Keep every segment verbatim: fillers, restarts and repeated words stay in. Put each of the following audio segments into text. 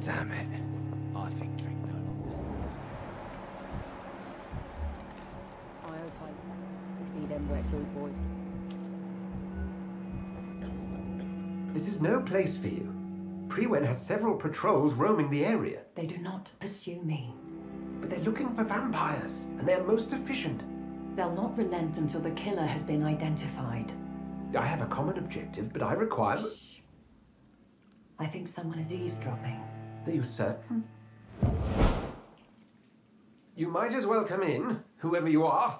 Damn it. I think drink no longer. I hope I see them wet food boys. This is no place for you. Prewen has several patrols roaming the area. They do not pursue me. But they're looking for vampires, and they're most efficient. They'll not relent until the killer has been identified. I have a common objective, but I require... Shh. I think someone is eavesdropping. Are you certain? You might as well come in, whoever you are.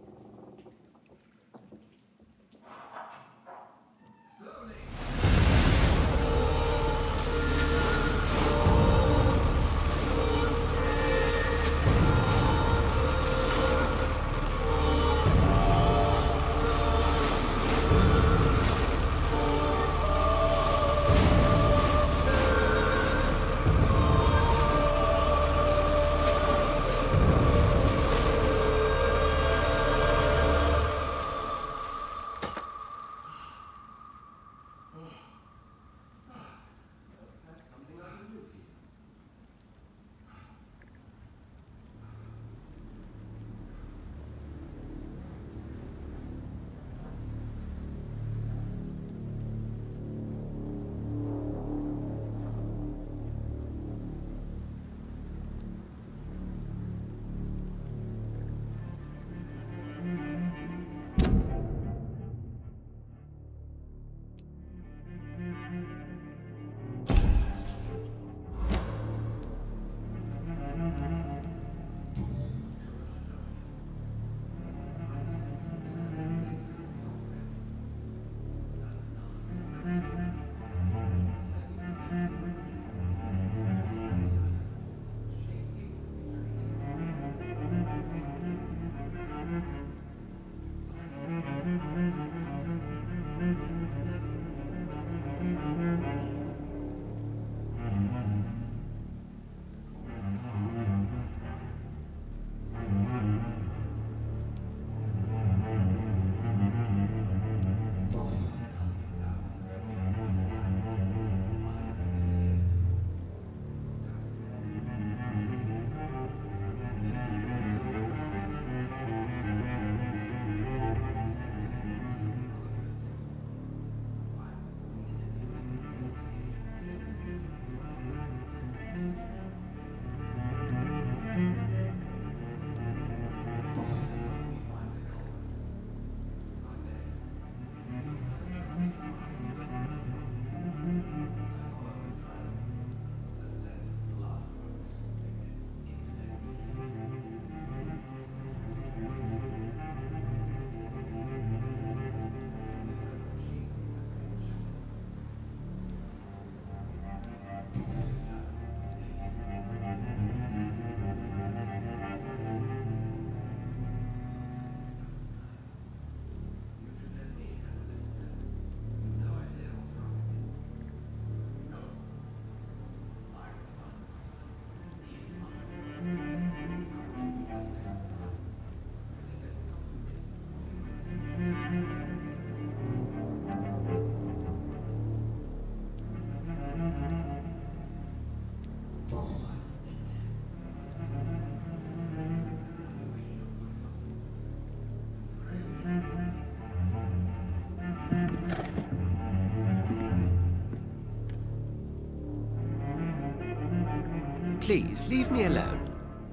Please, leave me alone.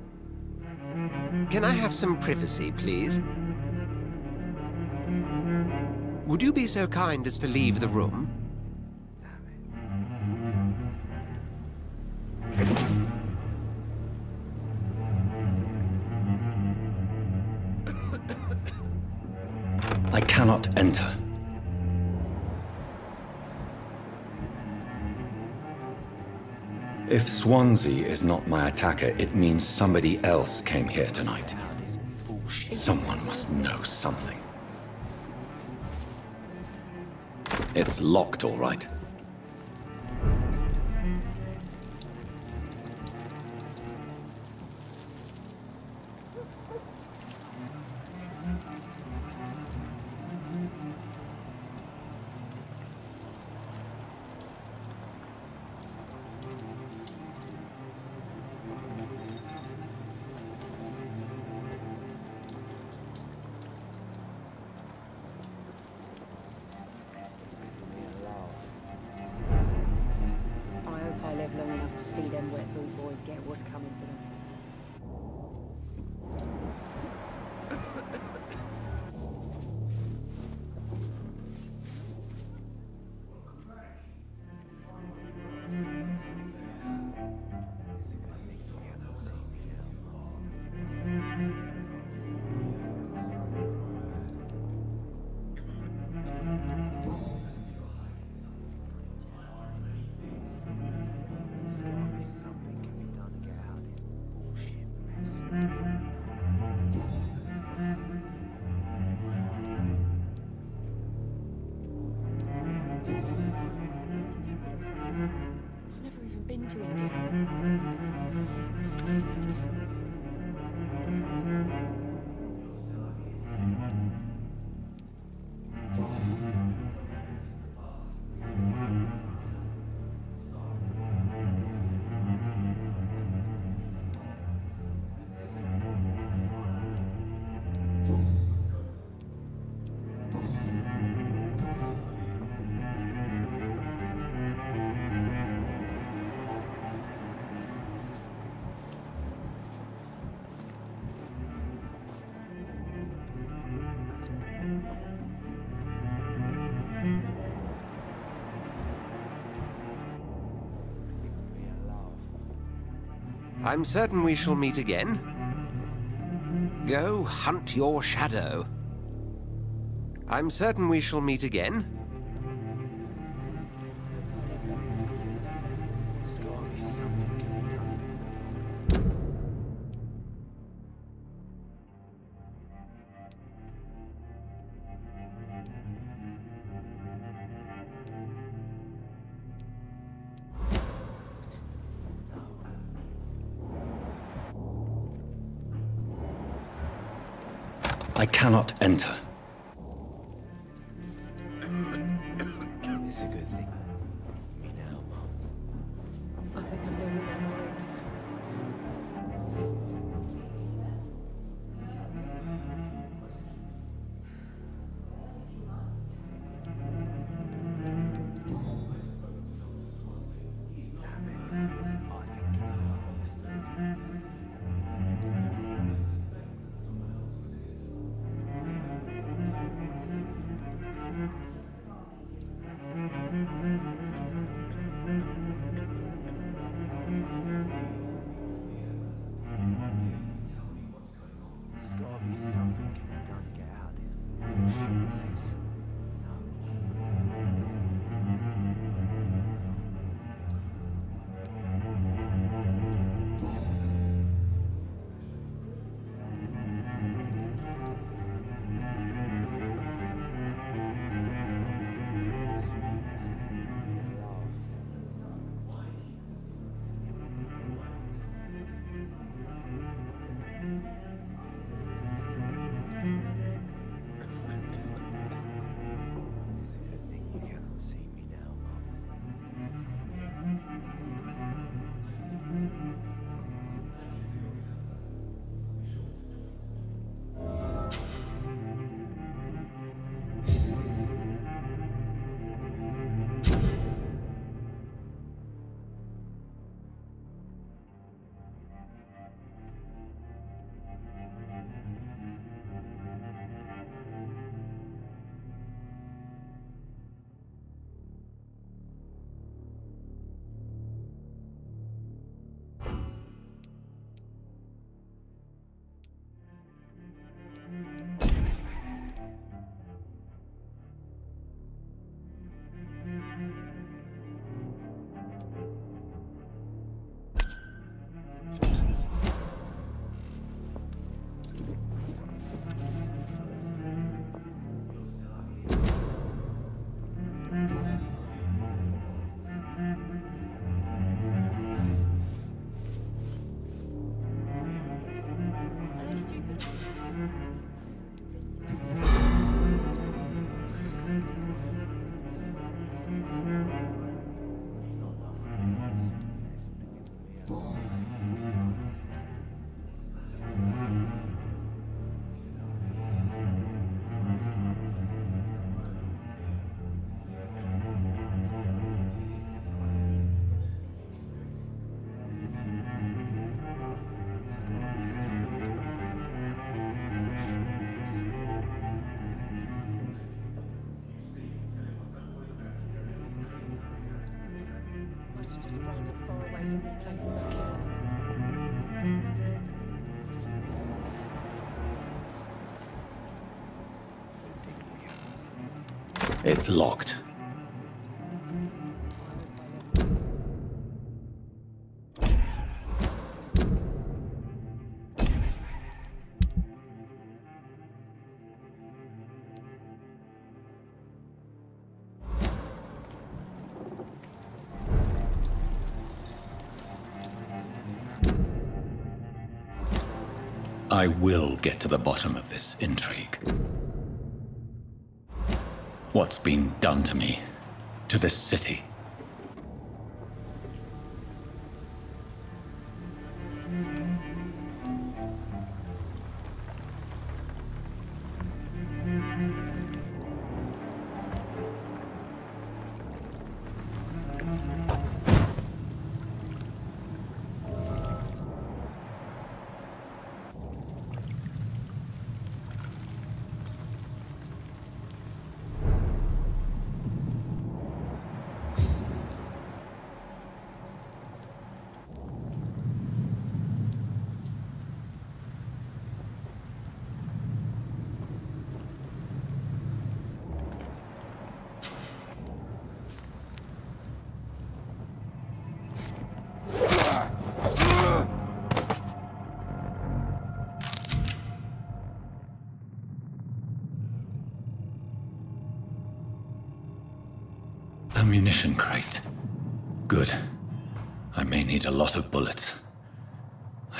Can I have some privacy, please? Would you be so kind as to leave the room? I cannot enter. If Swansea is not my attacker, it means somebody else came here tonight. Someone must know something. It's locked, all right. been to India? I'm certain we shall meet again. Go hunt your shadow. I'm certain we shall meet again. I cannot enter. It's a good thing. Me now, Mum. I think I'm going to be worried. It's locked. I will get to the bottom of this intrigue. What's been done to me, to this city? Ammunition crate. Good. I may need a lot of bullets. I...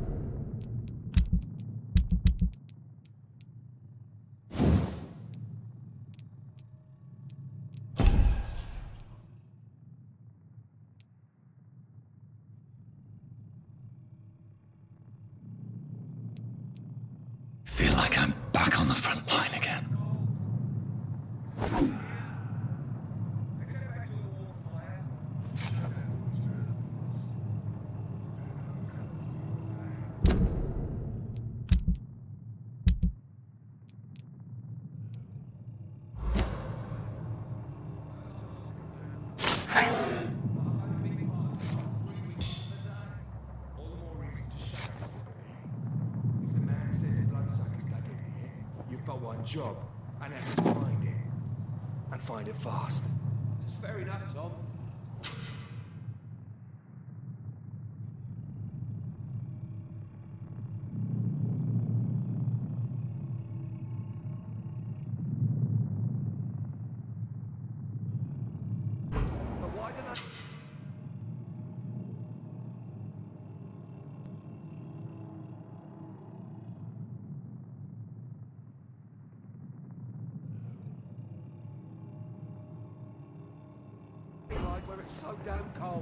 feel like I'm back on the front line again. Job, and that's to find it. And find it fast. It's fair enough, Tom. But why did I... where it's so damn cold.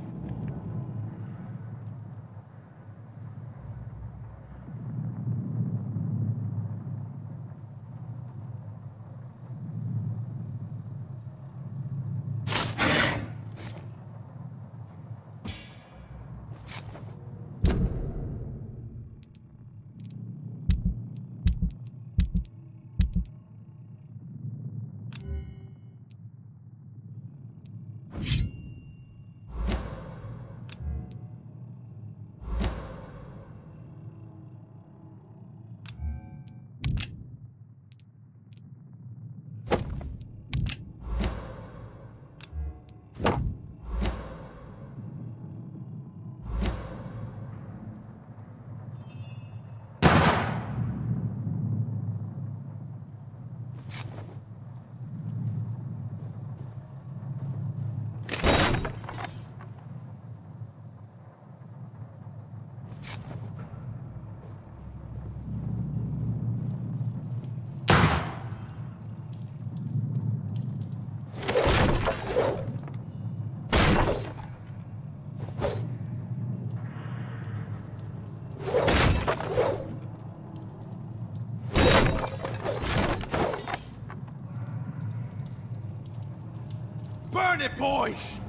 Burn it, boys!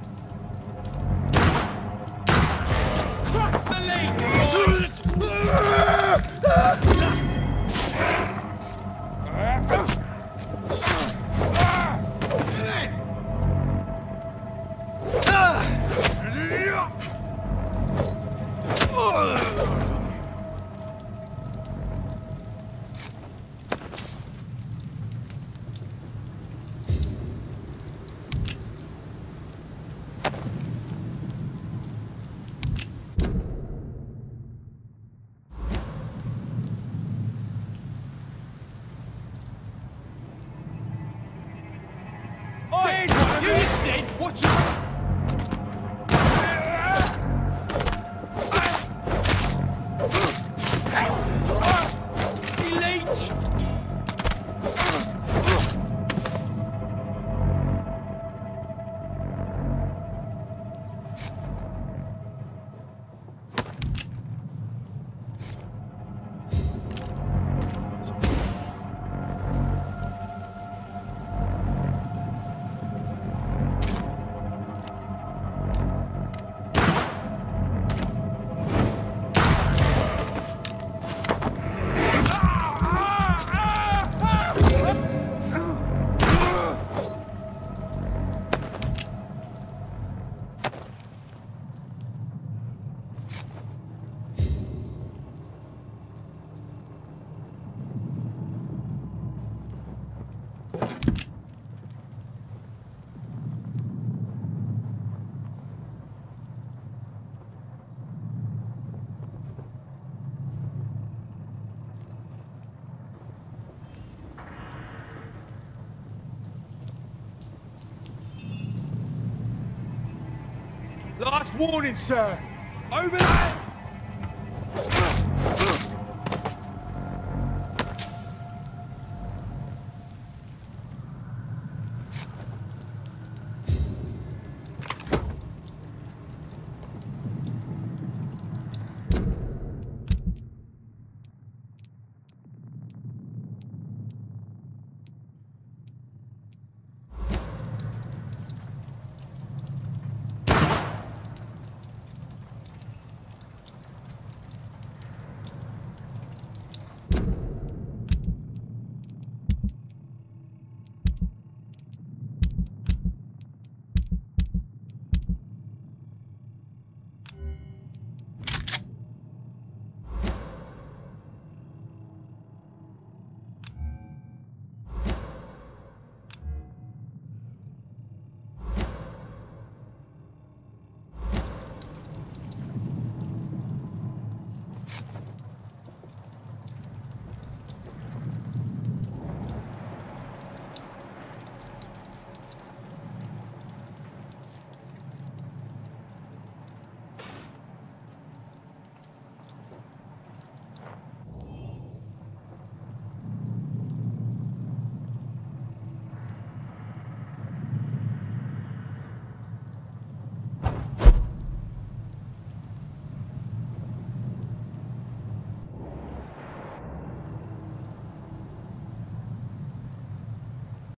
Crack the lead, You listening? Watch out! Last warning, sir. Over there!